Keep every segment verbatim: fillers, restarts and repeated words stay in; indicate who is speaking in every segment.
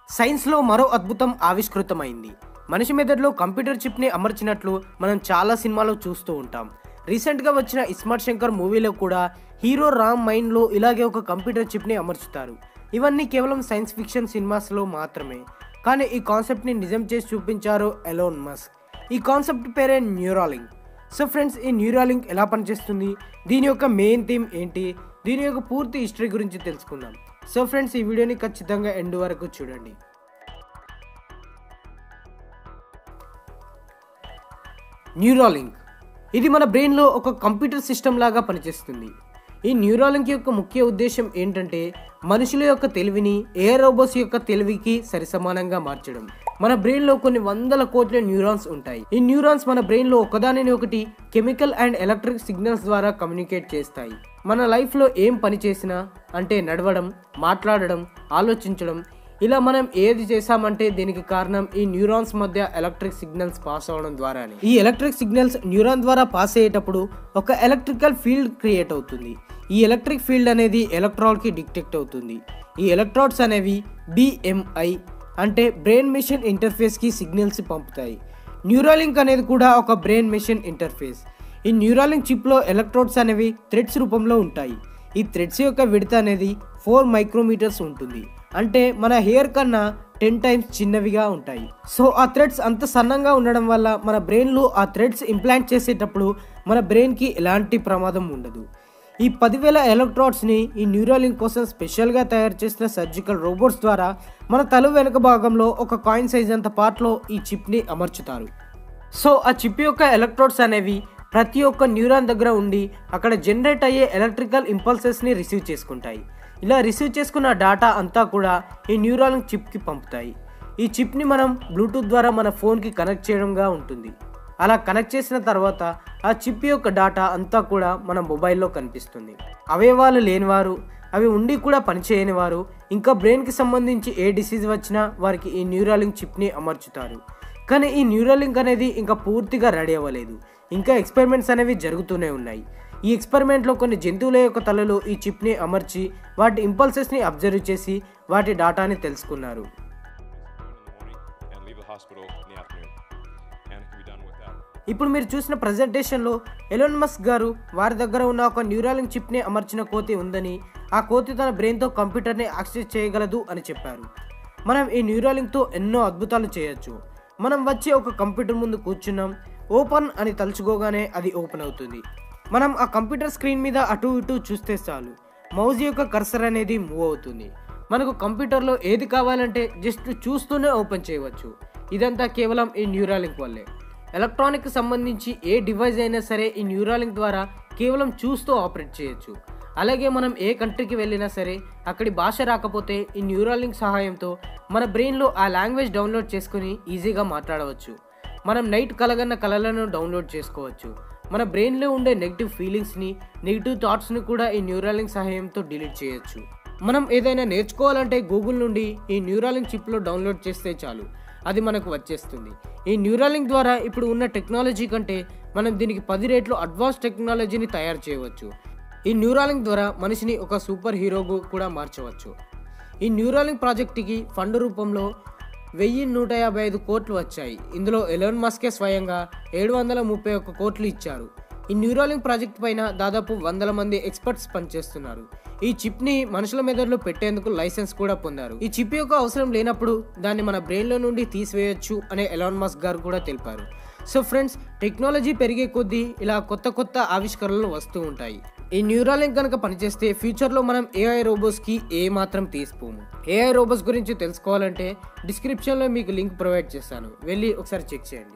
Speaker 1: సైన్స్లో మరో అద్భుతం ఆవిష్కృతమైంది. మనిషి మెదడులో కంప్యూటర్ చిప్ని అమర్చినట్లు మనం చాలా సినిమాలో చూస్తూ ఉంటాం. రీసెంట్గా వచ్చిన ఇస్మార్ట్ శంకర్ మూవీలో కూడా హీరో రామ్ మైండ్లో ఇలాగే ఒక కంప్యూటర్ చిప్ని అమర్చుతారు. ఇవన్నీ కేవలం సైన్స్ ఫిక్షన్ సినిమాస్లో మాత్రమే, కానీ ఈ కాన్సెప్ట్ని నిజం చేసి చూపించారు ఎలోన్ మస్క్. ఈ కాన్సెప్ట్ పేరే న్యూరాలింక్. సో ఫ్రెండ్స్, ఈ న్యూరాలింక్ ఎలా పనిచేస్తుంది, దీని యొక్క మెయిన్ థీమ్ ఏంటి, దీని యొక్క పూర్తి హిస్టరీ గురించి తెలుసుకుందాం. సో ఫ్రెండ్స్, ఈ వీడియోని ఖచ్చితంగా ఎండ్ వరకు చూడండి. న్యూరాలింక్ ఇది మన బ్రెయిన్లో ఒక కంప్యూటర్ సిస్టమ్ లాగా పనిచేస్తుంది. ఈ న్యూరాలింక్ యొక్క ముఖ్య ఉద్దేశం ఏంటంటే మనుషుల యొక్క తెలివిని ఏ రోబోట్స్ యొక్క తెలివికి సరిసమానంగా మార్చడం. మన బ్రెయిన్లో కొన్ని వందల కోట్ల న్యూరాన్స్ ఉంటాయి. ఈ న్యూరాన్స్ మన బ్రెయిన్లో ఒకదానిని ఒకటి కెమికల్ అండ్ ఎలక్ట్రిక్ సిగ్నల్స్ ద్వారా కమ్యూనికేట్ చేస్తాయి. మన లైఫ్లో ఏం పని చేసినా, అంటే నడవడం, మాట్లాడడం, ఆలోచించడం, ఇలా మనం ఏది చేసామంటే దీనికి కారణం ఈ న్యూరాన్స్ మధ్య ఎలక్ట్రిక్ సిగ్నల్స్ పాస్ అవడం ద్వారానే. ఈ ఎలక్ట్రిక్ సిగ్నల్స్ న్యూరాన్ ద్వారా పాస్ అయ్యేటప్పుడు ఒక ఎలక్ట్రికల్ ఫీల్డ్ క్రియేట్ అవుతుంది. ఈ ఎలక్ట్రిక్ ఫీల్డ్ అనేది ఎలక్ట్రాన్కి డిటెక్ట్ అవుతుంది. ఈ ఎలక్ట్రాడ్స్ అనేవి బిఎంఐ అంటే బ్రెయిన్ మెషిన్ ఇంటర్ఫేస్కి సిగ్నల్స్ పంపుతాయి. న్యూరాలింక్ అనేది కూడా ఒక బ్రెయిన్ మెషిన్ ఇంటర్ఫేస్. ఈ న్యూరాలింక్ చిప్లో ఎలక్ట్రోడ్స్ అనేవి థ్రెడ్స్ రూపంలో ఉంటాయి. ఈ థ్రెడ్స్ యొక్క విడత అనేది ఫోర్ మైక్రోమీటర్స్ ఉంటుంది. అంటే మన హెయిర్ కన్నా టెన్ టైమ్స్ చిన్నవిగా ఉంటాయి. సో ఆ థ్రెడ్స్ అంత సన్నంగా ఉండడం వల్ల మన బ్రెయిన్లో ఆ థ్రెడ్స్ ఇంప్లాంట్ చేసేటప్పుడు మన బ్రెయిన్కి ఎలాంటి ప్రమాదం ఉండదు. ఈ పదివేల ఎలక్ట్రాడ్స్ని ఈ న్యూరాలింక్ కోసం స్పెషల్గా తయారు చేసిన సర్జికల్ రోబోట్స్ ద్వారా మన తల వెనుక భాగంలో ఒక కాయిన్ సైజ్ అంత పార్ట్లో ఈ చిప్ని అమర్చుతారు. సో ఆ చిప్ యొక్క ఎలక్ట్రోడ్స్ అనేవి ప్రతి ఒక్క న్యూరాన్ దగ్గర ఉండి అక్కడ జనరేట్ అయ్యే ఎలక్ట్రికల్ ఇంపల్సెస్ని రిసీవ్ చేసుకుంటాయి. ఇలా రిసీవ్ చేసుకున్న డేటా అంతా కూడా ఈ న్యూరాలింక్ చిప్కి పంపుతాయి. ఈ చిప్ని మనం బ్లూటూత్ ద్వారా మన ఫోన్కి కనెక్ట్ చేయడంగా ఉంటుంది. అలా కనెక్ట్ చేసిన తర్వాత ఆ చిప్ యొక్క డేటా అంతా కూడా మన మొబైల్లో కనిపిస్తుంది. అవయవాలు లేనివారు, అవి ఉండి కూడా పనిచేయని వారు, ఇంకా బ్రెయిన్కి సంబంధించి ఏ డిసీజ్ వచ్చినా వారికి ఈ న్యూరాలింక్ చిప్ని అమర్చుతారు. కానీ ఈ న్యూరాలింక్ అనేది ఇంకా పూర్తిగా రెడీ అవ్వలేదు. ఇంకా ఎక్స్పెరిమెంట్స్ అనేవి జరుగుతూనే ఉన్నాయి. ఈ ఎక్స్పెరిమెంట్లో కొన్ని జంతువుల యొక్క తలలో ఈ చిప్ని అమర్చి వాటి ఇంపల్సెస్ని అబ్జర్వ్ చేసి వాటి డేటాని తెలుసుకున్నారు. ఇప్పుడు మీరు చూసిన ప్రజెంటేషన్లో ఎలోన్ మస్క్ గారు వారి దగ్గర ఉన్న ఒక న్యూరాలింక్ చిప్ని అమర్చిన కోతి ఉందని, ఆ కోతి తన బ్రెయిన్తో కంప్యూటర్ని యాక్సెస్ చేయగలదు అని చెప్పారు. మనం ఈ న్యూరాలింక్తో ఎన్నో అద్భుతాలు చేయొచ్చు. మనం వచ్చి ఒక కంప్యూటర్ ముందు కూర్చున్నాం, ఓపెన్ అని తలుచుకోగానే అది ఓపెన్ అవుతుంది. మనం ఆ కంప్యూటర్ స్క్రీన్ మీద అటు ఇటు చూస్తే చాలు, మౌజ్ యొక్క కర్సర్ అనేది మూవ్ అవుతుంది. మనకు కంప్యూటర్లో ఏది కావాలంటే జస్ట్ చూస్తూనే ఓపెన్ చేయవచ్చు. ఇదంతా కేవలం ఈ న్యూరాలింక్ వల్లే. ఎలక్ట్రానిక్కి సంబంధించి ఏ డివైస్ అయినా సరే ఈ న్యూరాలింక్ ద్వారా కేవలం చూస్తూ ఆపరేట్ చేయొచ్చు. అలాగే మనం ఏ కంట్రీకి వెళ్ళినా సరే అక్కడి భాష రాకపోతే ఈ న్యూరాలింక్ సహాయంతో మన బ్రెయిన్లో ఆ లాంగ్వేజ్ డౌన్లోడ్ చేసుకుని ఈజీగా మాట్లాడవచ్చు. మనం నైట్ కలగన్న కలలను డౌన్లోడ్ చేసుకోవచ్చు. మన బ్రెయిన్లో ఉండే నెగిటివ్ ఫీలింగ్స్ని, నెగిటివ్ థాట్స్ని కూడా ఈ న్యూరాలింక్ సహాయంతో డిలీట్ చేయొచ్చు. మనం ఏదైనా నేర్చుకోవాలంటే గూగుల్ నుండి ఈ న్యూరాలింక్ చిప్లో డౌన్లోడ్ చేస్తే చాలు, అది మనకు వచ్చేస్తుంది. ఈ న్యూరాలింక్ ద్వారా ఇప్పుడు ఉన్న టెక్నాలజీ కంటే మనం దీనికి పది రేట్లు అడ్వాన్స్ టెక్నాలజీని తయారు చేయవచ్చు. ఈ న్యూరాలింక్ ద్వారా మనిషిని ఒక సూపర్ హీరోగా కూడా మార్చవచ్చు. ఈ న్యూరాలింక్ ప్రాజెక్టుకి ఫండ్ రూపంలో వెయ్యి నూట యాభై ఐదు కోట్లు వచ్చాయి. ఇందులో ఎలోన్ మస్కే స్వయంగా ఏడు వందల ముప్పై ఒక్క కోట్లు ఇచ్చారు. ఈ న్యూరాలింక్ ప్రాజెక్ట్ పైన దాదాపు వందల మంది ఎక్స్పర్ట్స్ పనిచేస్తున్నారు. ఈ చిప్ని మనుషుల మెదడులో పెట్టేందుకు లైసెన్స్ కూడా పొందారు. ఈ చిప్ యొక్క అవసరం లేనప్పుడు దాన్ని మన బ్రెయిన్లో నుండి తీసివేయచ్చు అనే ఎలాన్ మస్క్ గారు కూడా తెలిపారు. సో ఫ్రెండ్స్, టెక్నాలజీ పెరిగే కొద్దీ ఇలా కొత్త కొత్త ఆవిష్కరణలు వస్తూ ఉంటాయి. ఈ న్యూరాలింక్ కనుక పనిచేస్తే ఫ్యూచర్లో మనం ఏఐ రోబోట్స్కి ఏ మాత్రం తీసిపోము. ఏఐ రోబోట్స్ గురించి తెలుసుకోవాలంటే డిస్క్రిప్షన్లో మీకు లింక్ ప్రొవైడ్ చేస్తాను, వెళ్ళి ఒకసారి చెక్ చేయండి.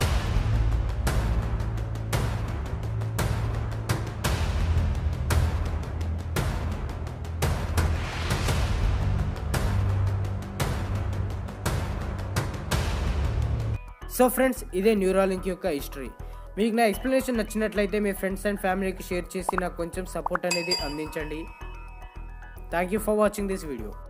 Speaker 1: సో ఫ్రెండ్స్, ఇదే న్యూరాలింక్ యొక్క హిస్టరీ. మీకు నా ఎక్స్ప్లెనేషన్ నచ్చినట్లయితే మీ ఫ్రెండ్స్ అండ్ ఫ్యామిలీకి షేర్ చేసి నాకు కొంచెం సపోర్ట్ అనేది అందించండి. Thank you for watching this video.